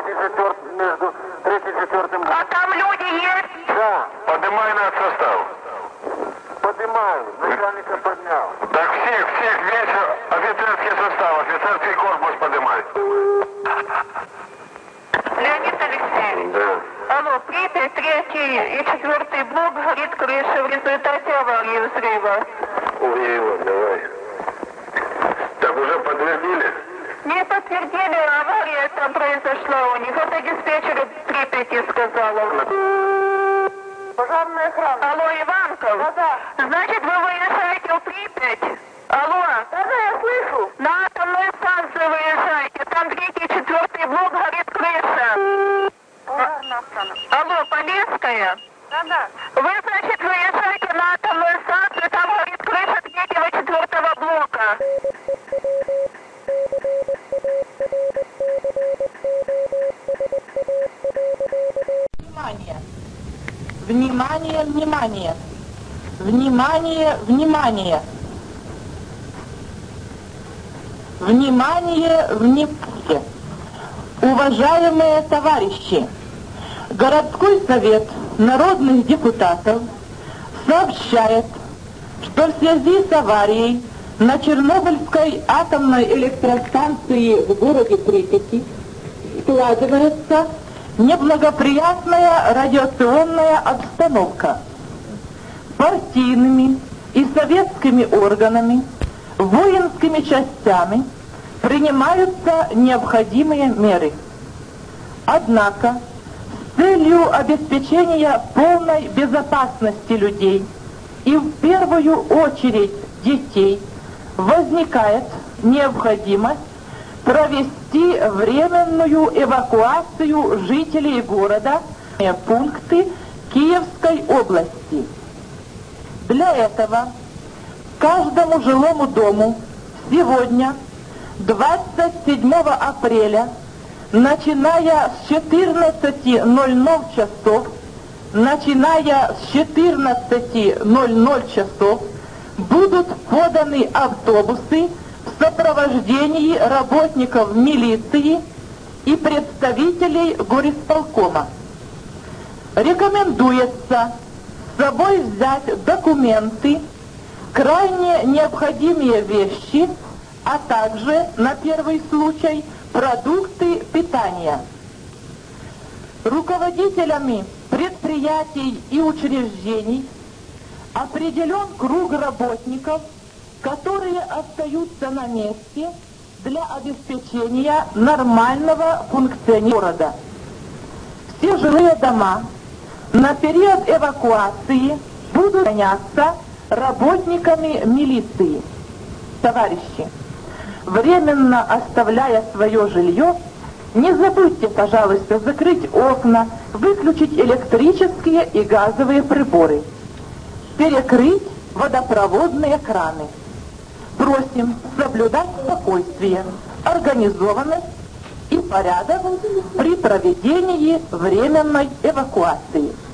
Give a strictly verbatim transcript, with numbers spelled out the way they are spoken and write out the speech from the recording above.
третьим и четвертым, между третьим и четвертым. А там люди есть? Да. Поднимай на состав. Поднимаю. Начальника поднял. Так всех, всех, весь офицерский состав, офицерский корпус поднимай. Леонид Алексеевич. Да. Алло, Припять, третий и четвертый блок горит крыша в результате аварии взрыва. Увидел, давай. Так уже подтвердили? Не подтвердили, авария там произошла у них. Это диспетчер Припяти сказала. Пожарная охрана. Алло, Иванков? Да, да. Значит, вы выезжаете в Припять? Алло? Да, да, я слышу. На атомную станцию выезжайте. Там третий и четвертый блок горит крыша. Пожарная охрана. Алло, Полесская? Да, да. Вы, значит, выезжаете на атомную станцию, там горит крыша третьего и четвертого блока. Внимание! Внимание, внимание! Внимание, внимание! Внимание, внимание! Уважаемые товарищи! Городской совет народных депутатов сообщает, что в связи с аварией на Чернобыльской атомной электростанции в городе Припяти складывается неблагоприятная радиационная обстановка. Партийными и советскими органами, воинскими частями принимаются необходимые меры. Однако, с целью обеспечения полной безопасности людей и в первую очередь детей возникает необходимость провести временную эвакуацию жителей города в пункты Киевской области. Для этого каждому жилому дому сегодня, двадцать седьмого апреля, начиная с четырнадцати ноль-ноль часов, начиная с четырнадцати ноль-ноль часов, будут поданы автобусы в сопровождении работников милиции и представителей горисполкома. Рекомендуется с собой взять документы, крайне необходимые вещи, а также, на первый случай, продукты питания. Руководителями предприятий и учреждений определен круг работников, которые остаются на месте для обеспечения нормального функционирования города. Все жилые дома на период эвакуации будут охраняться работниками милиции. Товарищи, временно оставляя свое жилье, не забудьте, пожалуйста, закрыть окна, выключить электрические и газовые приборы, перекрыть водопроводные краны. Просим соблюдать спокойствие, организованность и порядок при проведении временной эвакуации.